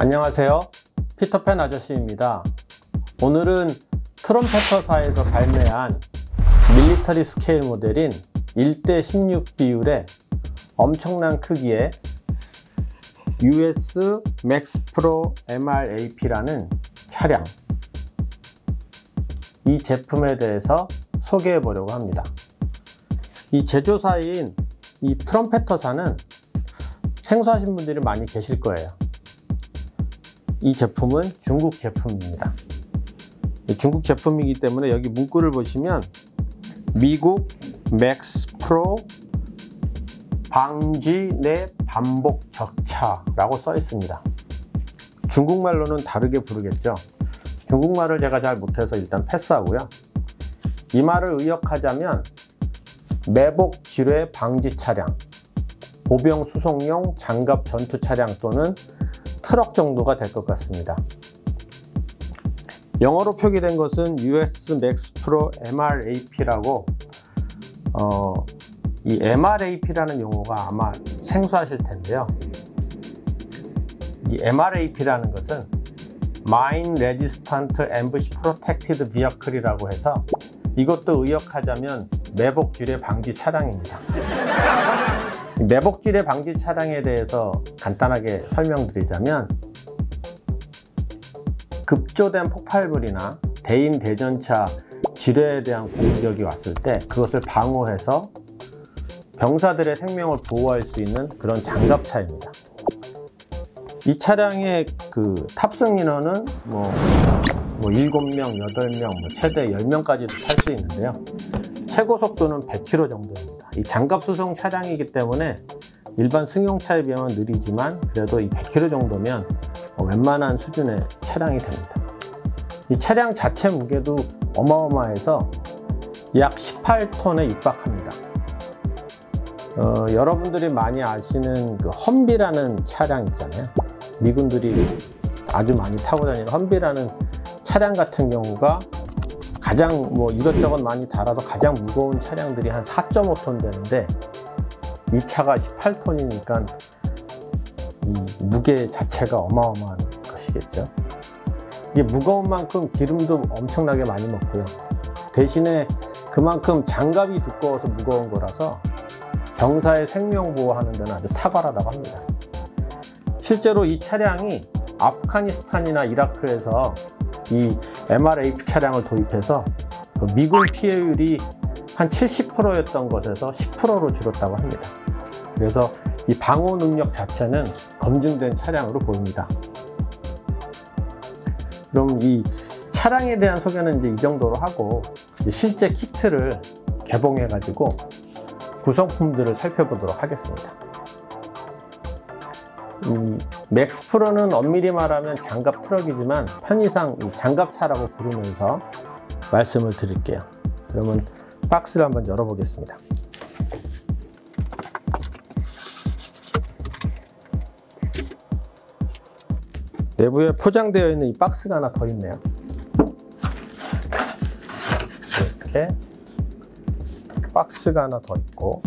안녕하세요, 피터팬 아저씨입니다. 오늘은 트럼펫터사에서 발매한 밀리터리 스케일 모델인 1:16 비율의 엄청난 크기의 US Max Pro MR-AP라는 차량, 이 제품에 대해서 소개해 보려고 합니다. 이 제조사인 이 트럼펫터사는 생소하신 분들이 많이 계실 거예요. 이 제품은 중국 제품입니다. 중국 제품이기 때문에 여기 문구를 보시면 미국 맥스 프로 방지 내 반복 적차라고 써 있습니다. 중국말로는 다르게 부르겠죠. 중국말을 제가 잘 못해서 일단 패스하고요. 이 말을 의역하자면 매복 지뢰 방지 차량, 보병 수송용 장갑 전투 차량 또는 트럭 정도가 될 것 같습니다. 영어로 표기된 것은 US Max Pro MR-AP라고, 이 MR-AP라는 용어가 아마 생소하실 텐데요. 이 MR-AP라는 것은 Mine Resistant Ambush Protected Vehicle이라고 해서 이것도 의역하자면 매복지뢰 방지 차량입니다. 매복지뢰 방지 차량에 대해서 간단하게 설명드리자면, 급조된 폭발물이나 대인 대전차 지뢰에 대한 공격이 왔을 때 그것을 방어해서 병사들의 생명을 보호할 수 있는 그런 장갑차입니다. 이 차량의 그 탑승 인원은 뭐 7명, 8명, 최대 10명까지도 탈 수 있는데요. 최고 속도는 100km 정도입니다. 이 장갑 수송 차량이기 때문에 일반 승용차에 비하면 느리지만 그래도 이 100km 정도면 웬만한 수준의 차량이 됩니다. 이 차량 자체 무게도 어마어마해서 약 18톤에 육박합니다. 여러분들이 많이 아시는 그 험비라는 차량 있잖아요. 미군들이 아주 많이 타고 다니는 험비라는 차량 같은 경우가 가장 이것저것 많이 달아서 가장 무거운 차량들이 한 4.5톤 되는데, 이 차가 18톤이니까 이 무게 자체가 어마어마한 것이겠죠. 이게 무거운 만큼 기름도 엄청나게 많이 먹고요. 대신에 그만큼 장갑이 두꺼워서 무거운 거라서 병사의 생명 보호하는 데는 아주 탁월하다고 합니다. 실제로 이 차량이 아프가니스탄이나 이라크에서 이 MR-AP 차량을 도입해서 미군 피해율이 한 70%였던 것에서 10%로 줄었다고 합니다. 그래서 이 방호 능력 자체는 검증된 차량으로 보입니다. 그럼 이 차량에 대한 소개는 이제 이 정도로 하고, 이제 실제 키트를 개봉해 가지고 구성품들을 살펴보도록 하겠습니다. 맥스 프로는 엄밀히 말하면 장갑 트럭이지만 편의상 이 장갑차라고 부르면서 말씀을 드릴게요. 그러면 박스를 한번 열어보겠습니다. 내부에 포장되어 있는 이 박스가 하나 더 있네요. 이렇게 박스가 하나 더 있고,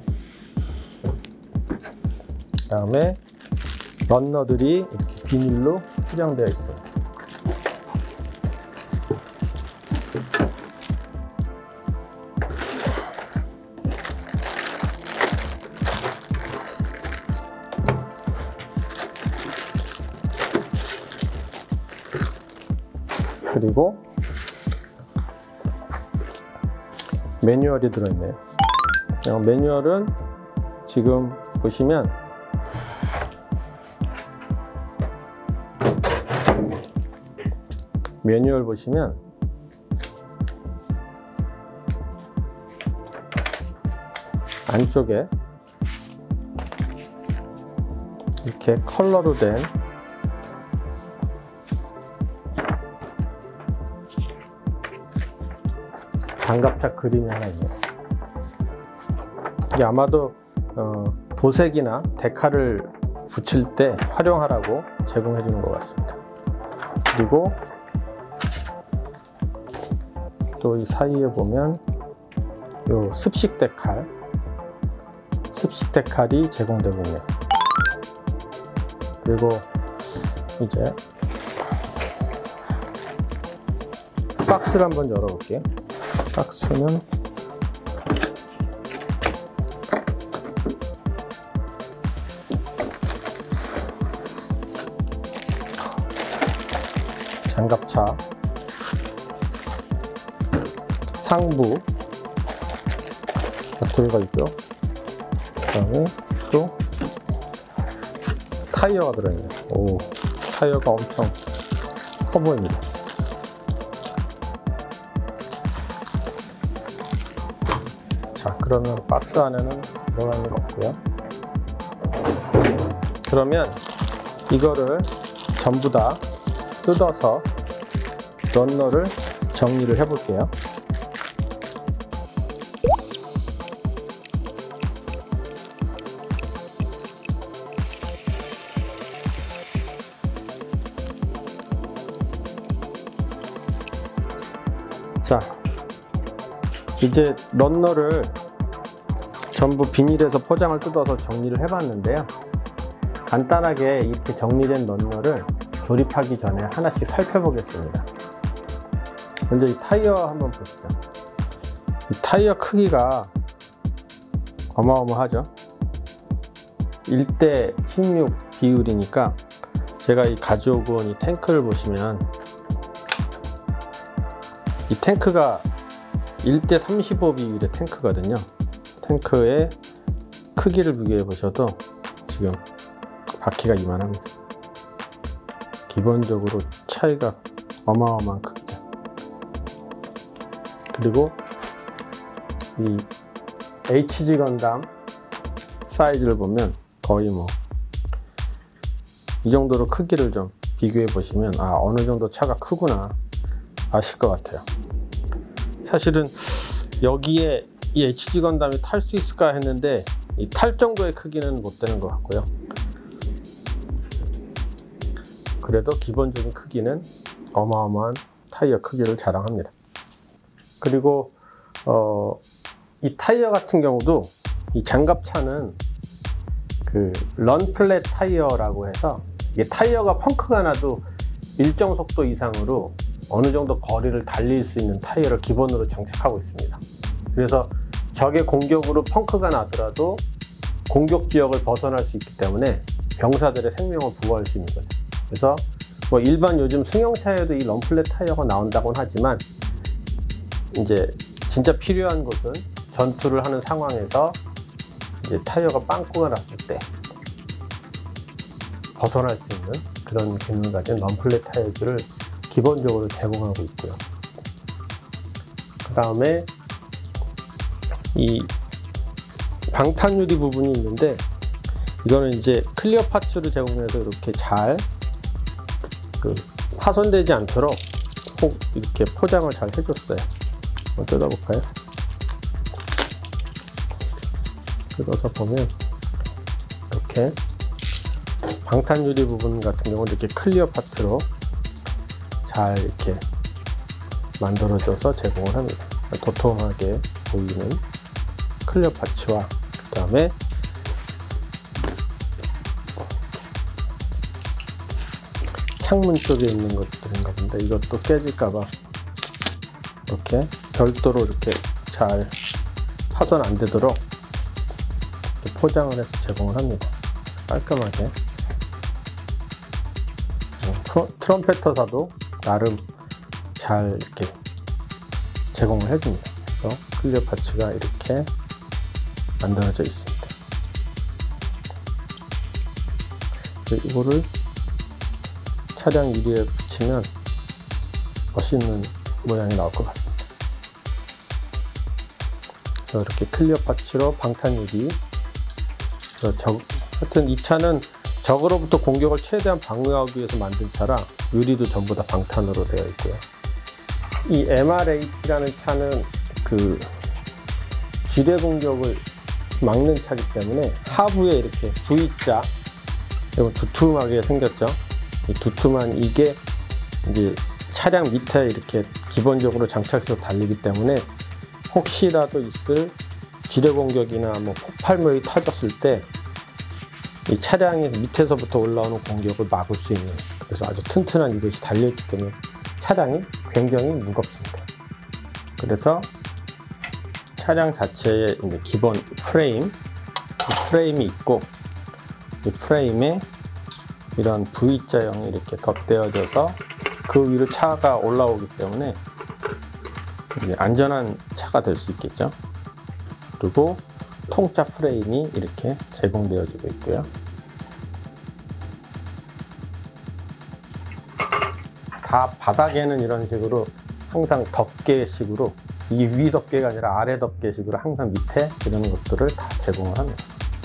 그 다음에 러너들이 이렇게 비닐로 포장되어 있습니다. 그리고 매뉴얼이 들어있네요. 매뉴얼은 지금 보시면 안쪽에 이렇게 컬러로 된 장갑차 그림이 하나 있네요. 이게 아마도 도색이나 데칼을 붙일 때 활용하라고 제공해 주는 것 같습니다. 그리고 또 이 사이에 보면 요 습식 데칼이 제공되고 있네요. 그리고 이제 박스를 한번 열어볼게요. 박스는 장갑차, 상부 들어가 있고요. 그다음에 또 타이어가 들어있네요. 오, 타이어가 엄청 커 보입니다. 자, 그러면 박스 안에는 들어가는 거 없고요. 그러면 이거를 전부 다 뜯어서 런너를 정리를 해 볼게요. 자, 이제 런너를 전부 비닐에서 포장을 뜯어서 정리를 해 봤는데요. 간단하게 이렇게 정리된 런너를 조립하기 전에 하나씩 살펴보겠습니다. 먼저 이 타이어 한번 보시죠. 이 타이어 크기가 어마어마하죠. 1대16 비율이니까 제가 이 가져오고 온 이 탱크를 보시면 이 탱크가 1대35 비율의 탱크거든요. 탱크의 크기를 비교해 보셔도 지금 바퀴가 이만합니다. 기본적으로 차이가 어마어마한 크기죠. 그리고 이 HG 건담 사이즈를 보면 거의 뭐 이 정도로 크기를 좀 비교해 보시면 아, 어느 정도 차가 크구나 아실 것 같아요. 사실은 여기에 이 HG 건담이 탈 수 있을까 했는데 이 탈 정도의 크기는 못 되는 것 같고요. 그래도 기본적인 크기는 어마어마한 타이어 크기를 자랑합니다. 그리고 이 타이어 같은 경우도 이 장갑차는 그 런플랫 타이어라고 해서 이게 타이어가 펑크가 나도 일정 속도 이상으로 어느 정도 거리를 달릴 수 있는 타이어를 기본으로 장착하고 있습니다. 그래서 적의 공격으로 펑크가 나더라도 공격 지역을 벗어날 수 있기 때문에 병사들의 생명을 보호할 수 있는 거죠. 그래서 뭐 일반 요즘 승용차에도 이 런플랫 타이어가 나온다고는 하지만 이제 진짜 필요한 곳은 전투를 하는 상황에서 이제 타이어가 빵꾸가 났을 때 벗어날 수 있는 그런 기능을 가진 런플랫 타이어들을 기본적으로 제공하고 있고요. 그 다음에 이 방탄 유리 부분이 있는데 이거는 이제 클리어 파츠를 제공해서 이렇게 잘 파손되지 않도록 꼭 이렇게 포장을 잘 해줬어요. 한번 뜯어볼까요? 뜯어서 보면 이렇게 방탄 유리 부분 같은 경우는 이렇게 클리어 파트로 잘 이렇게 만들어져서 제공을 합니다. 도톰하게 보이는 클리어 파츠와 그 다음에 창문 쪽에 있는 것들인가 본데 이것도 깨질까봐 이렇게 별도로 이렇게 잘 파손 안 되도록 이렇게 포장을 해서 제공을 합니다. 깔끔하게. 트럼펫터사도 나름 잘 이렇게 제공을 해줍니다. 그래서 클리어 파츠가 이렇게 만들어져 있습니다. 그래서 이거를 차량 유리에 붙이면 멋있는 모양이 나올 것 같습니다. 그래서 이렇게 클리어 파츠로 방탄 유리. 하여튼 이 차는 적으로부터 공격을 최대한 방어하기 위해서 만든 차라 유리도 전부 다 방탄으로 되어 있고요. 이 MR-AT라는 차는 그 지뢰 공격을 막는 차이기 때문에 하부에 이렇게 V자, 이거 두툼하게 생겼죠. 이 두툼한 이게 이제 차량 밑에 이렇게 기본적으로 장착해서 달리기 때문에 혹시라도 있을 지뢰 공격이나 뭐 폭발물이 터졌을 때 이 차량의 밑에서부터 올라오는 공격을 막을 수 있는 그래서 아주 튼튼한 이것이 달려있기 때문에 차량이 굉장히 무겁습니다. 그래서 차량 자체에 이제 기본 프레임이 있고, 이 프레임에 이런 V자형이 이렇게 덧대어져서 그 위로 차가 올라오기 때문에 안전한 차가 될 수 있겠죠. 그리고 통짜 프레임이 이렇게 제공되어지고 있고요. 다 바닥에는 이런 식으로 항상 덮개식으로, 이게 위 덮개가 아니라 아래 덮개식으로 항상 밑에 이런 것들을 다 제공을 합니다.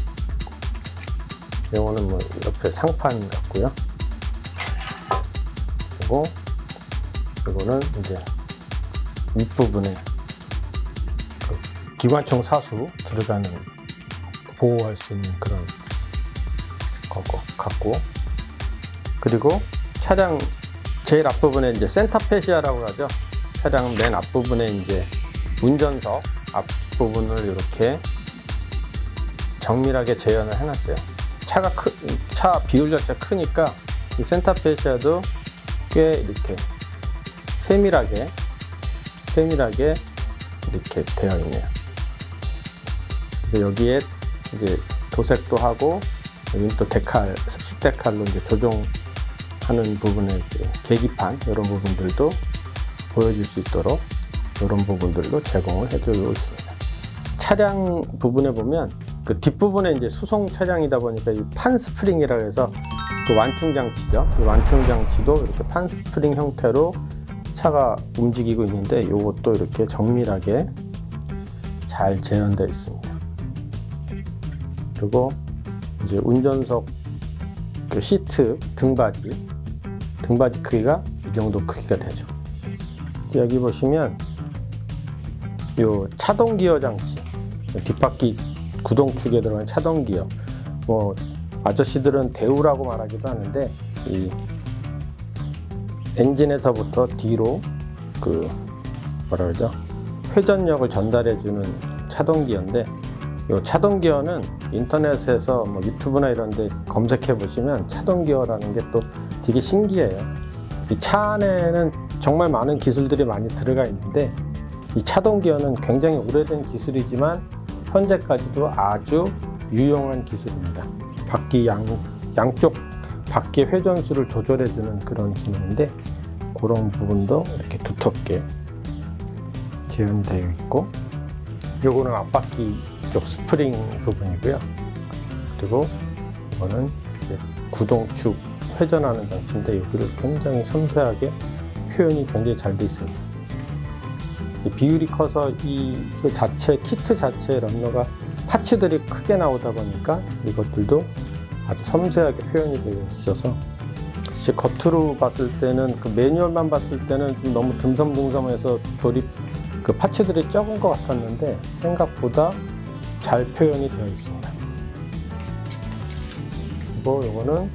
이거는 뭐 옆에 상판 같고요. 그리고 이거는 이제 윗부분에 그 기관총 사수 들어가는, 보호할 수 있는 그런 것 같고, 그리고 차량 제일 앞부분에 이제 센터 페시아라고 하죠. 차량 맨 앞부분에 이제 운전석 앞부분을 이렇게 정밀하게 재현을 해놨어요. 차 비율 자체가 크니까 이 센터 페시아도 꽤 이렇게 세밀하게 이렇게 되어 있네요. 그래서 여기에 이제 도색도 하고, 여기는 또 데칼, 습식 데칼로 이제 조종하는 부분에 계기판 이런 부분들도 보여줄 수 있도록 이런 부분들도 제공을 해드리고 있습니다. 차량 부분에 보면 그 뒷부분에 이제 수송 차량이다 보니까 이 판 스프링이라고 해서 그 완충 장치죠. 이 완충 장치도 이렇게 판 스프링 형태로 차가 움직이고 있는데, 이것도 이렇게 정밀하게 잘 재현되어 있습니다. 그리고 이제 운전석 그 시트 등받이 크기가 이 정도 크기가 되죠. 여기 보시면 요 차동 기어 장치, 뒷바퀴 구동축에 들어간 차동 기어, 뭐 아저씨들은 대우라고 말하기도 하는데, 이 엔진에서부터 뒤로 그 뭐라 그러죠, 회전력을 전달해 주는 차동 기어인데, 이 차동 기어는 인터넷에서 뭐 유튜브나 이런 데 검색해 보시면 차동 기어라는 게 또 되게 신기해요. 이 차 안에는 정말 많은 기술들이 많이 들어가 있는데, 이 차동 기어는 굉장히 오래된 기술이지만 현재까지도 아주 유용한 기술입니다. 바퀴 양쪽 바퀴 회전수를 조절해 주는 그런 기능인데, 그런 부분도 이렇게 두텁게 재현되어 있고, 요거는 앞바퀴 쪽 스프링 부분이고요. 그리고 이거는 이제 구동축 회전하는 장치인데, 여기를 굉장히 섬세하게 표현이 굉장히 잘 되어 있습니다. 비율이 커서 그 자체 키트 자체의 런너가 파츠들이 크게 나오다 보니까 이것들도 아주 섬세하게 표현이 되어 있어서, 겉으로 봤을 때는 그 매뉴얼만 봤을 때는 좀 너무 듬성듬성해서 그 파츠들이 적은 것 같았는데 생각보다 잘 표현이 되어 있습니다. 그리고 이거는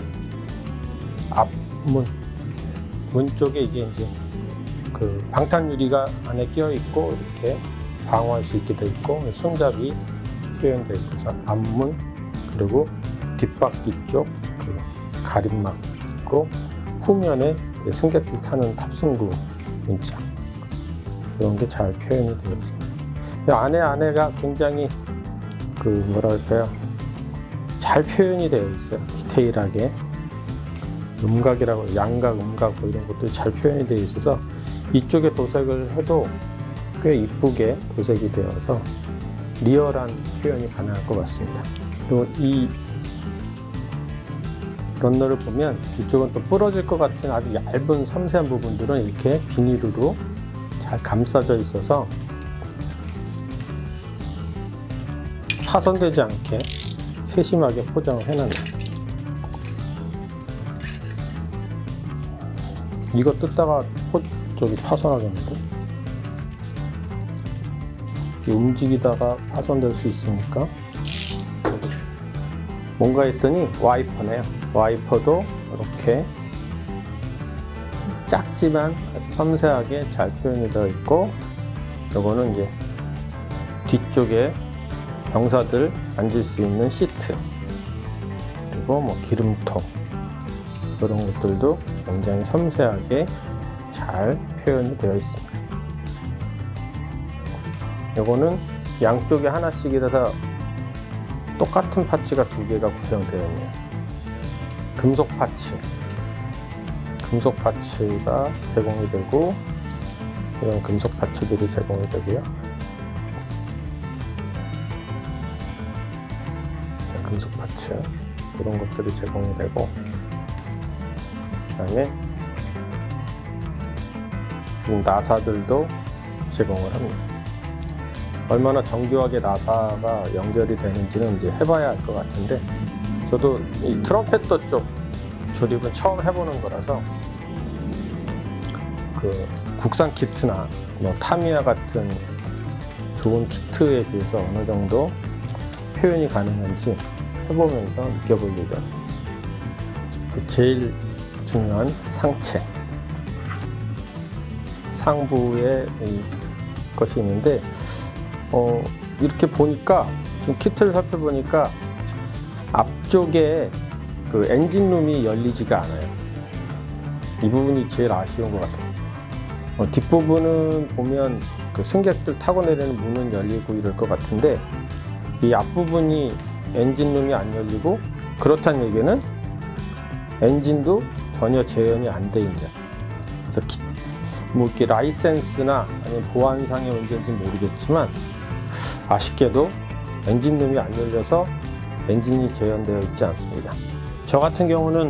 문 쪽에 이게 이제 그 방탄 유리가 안에 끼어 있고, 이렇게 방어할 수 있게 되어 있고, 손잡이 표현되어 있어서 앞문, 그리고 뒷바퀴 쪽 그 가림막 있고, 후면에 이제 승객들 타는 탑승구 문짝, 이런 게 잘 표현이 되어 있습니다. 안에가 굉장히 그 뭐랄까요, 잘 표현이 되어 있어요. 디테일하게 음각이라고, 양각, 음각 뭐 이런 것들이 잘 표현이 되어 있어서 이쪽에 도색을 해도 꽤 이쁘게 도색이 되어서 리얼한 표현이 가능할 것 같습니다. 그리고 이 런너를 보면 이쪽은 또 부러질 것 같은 아주 얇은 섬세한 부분들은 이렇게 비닐으로 잘 감싸져 있어서 파손되지 않게 세심하게 포장을 해놨네요. 이거 뜯다가 저기 파손하겠는데? 움직이다가 파손될 수 있으니까. 뭔가 했더니 와이퍼네요. 와이퍼도 이렇게 작지만 아주 섬세하게 잘 표현이 되어 있고, 이거는 이제 뒤쪽에 병사들 앉을 수 있는 시트, 그리고 뭐 기름통, 이런 것들도 굉장히 섬세하게 잘 표현이 되어 있습니다. 이거는 양쪽에 하나씩이라서 똑같은 파츠가 두 개가 구성되어 있네요. 금속 파츠가 제공이 되고, 이런 금속 파츠들이 제공이 되고요. 금속 파츠 이런 것들이 제공이 되고, 그 다음에 나사들도 제공을 합니다. 얼마나 정교하게 나사가 연결이 되는지는 이제 해봐야 할 것 같은데, 저도 이 트럼펫터 쪽 조립은 처음 해보는 거라서 그 국산 키트나 뭐 타미야 같은 좋은 키트에 비해서 어느 정도 표현이 가능한지 해보면서 느껴볼 예정. 제일 중요한 상부에 것이 있는데, 이렇게 보니까 지금 키트를 살펴보니까 앞쪽에 그 엔진룸이 열리지가 않아요. 이 부분이 제일 아쉬운 것 같아요. 뒷부분은 보면 그 승객들 타고 내리는 문은 열리고 이럴 것 같은데, 이 앞부분이 엔진룸이 안 열리고, 그렇다는 얘기는 엔진도 전혀 재현이 안 돼 있는, 그래서 뭐 이렇게 라이센스나 아니면 보안상의 문제인지는 모르겠지만 아쉽게도 엔진룸이 안 열려서 엔진이 재현되어 있지 않습니다. 저 같은 경우는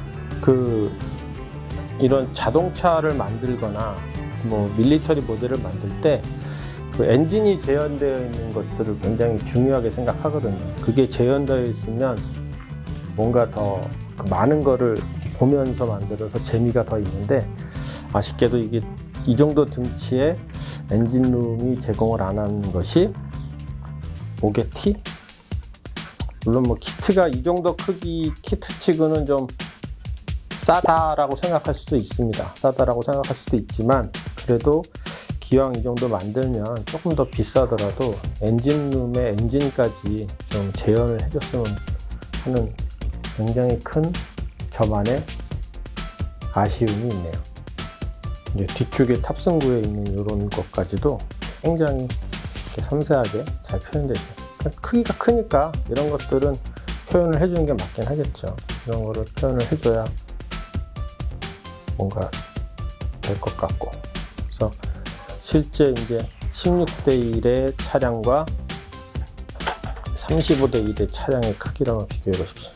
이런 자동차를 만들거나 뭐 밀리터리 모델을 만들 때 그 엔진이 재현되어 있는 것들을 굉장히 중요하게 생각하거든요. 그게 재현되어 있으면 뭔가 더 많은 거를 보면서 만들어서 재미가 더 있는데, 아쉽게도 이게 이 정도 등치의 엔진룸이 제공을 안 하는 것이 오게티? 물론 뭐 키트가 이 정도 크기 키트 치고는 좀 싸다라고 생각할 수도 있습니다. 싸다라고 생각할 수도 있지만, 그래도 기왕 이 정도 만들면 조금 더 비싸더라도 엔진룸의 엔진까지 좀 재현을 해줬으면 하는 굉장히 큰 저만의 아쉬움이 있네요. 이제 뒤쪽에 탑승구에 있는 이런 것까지도 굉장히 섬세하게 잘 표현되어 있어요. 크기가 크니까 이런 것들은 표현을 해주는 게 맞긴 하겠죠. 이런 거를 표현을 해줘야 뭔가 될 것 같고. 그래서 실제 이제 16대 1의 차량과 35대 1의 차량의 크기를 한번 비교해 보십시오.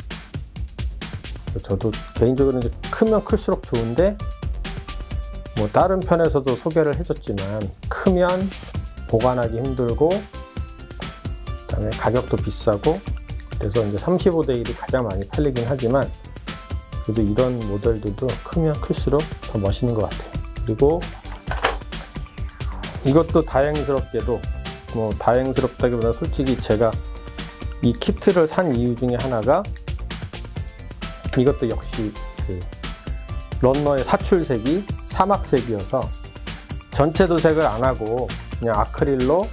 저도 개인적으로 이제 크면 클수록 좋은데, 뭐 다른 편에서도 소개를 해줬지만 크면 보관하기 힘들고, 그다음에 가격도 비싸고, 그래서 이제 35대 1이 가장 많이 팔리긴 하지만, 그래도 이런 모델들도 크면 클수록 더 멋있는 것 같아요. 그리고 이것도 다행스럽게도, 뭐 다행스럽다기보다 솔직히 제가 이 키트를 산 이유 중에 하나가, 이것도 역시 그 런너의 사출색이 사막색이어서 전체 도색을 안 하고 그냥 아크릴로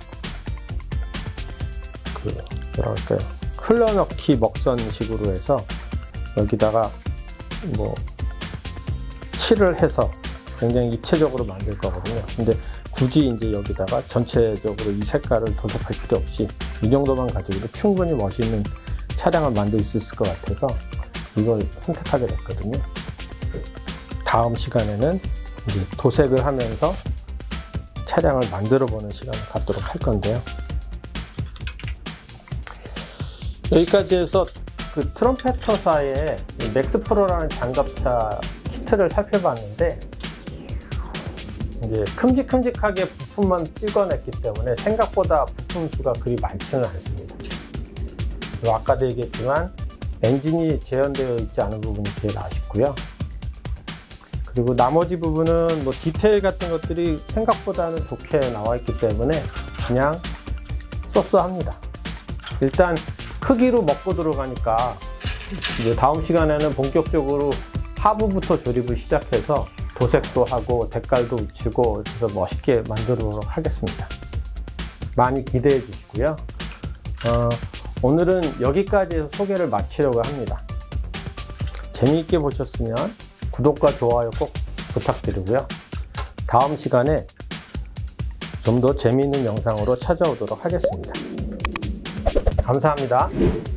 뭐랄까요, 흘러넣기 먹선식으로 해서 여기다가 뭐 칠을 해서 굉장히 입체적으로 만들 거거든요. 근데 굳이 이제 여기다가 전체적으로 이 색깔을 도색할 필요 없이 이 정도만 가지고도 충분히 멋있는 차량을 만들 수 있을 것 같아서 이걸 선택하게 됐거든요. 다음 시간에는 이제 도색을 하면서 차량을 만들어 보는 시간을 갖도록 할 건데요. 여기까지 해서 그 트럼펫터사의 맥스프로라는 장갑차 키트를 살펴봤는데, 이제 큼직큼직하게 부품만 찍어냈기 때문에 생각보다 부품 수가 그리 많지는 않습니다. 그리고 아까도 얘기했지만 엔진이 재현되어 있지 않은 부분이 제일 아쉽고요. 그리고 나머지 부분은 뭐 디테일 같은 것들이 생각보다는 좋게 나와 있기 때문에 그냥 쏘쏘합니다. 일단 크기로 먹고 들어가니까 이제 다음 시간에는 본격적으로 하부부터 조립을 시작해서 도색도 하고 색깔도 붙이고 그래서 멋있게 만들도록 하겠습니다. 많이 기대해 주시고요. 오늘은 여기까지 해서 소개를 마치려고 합니다. 재미있게 보셨으면 구독과 좋아요 꼭 부탁드리고요. 다음 시간에 좀 더 재미있는 영상으로 찾아오도록 하겠습니다. 감사합니다.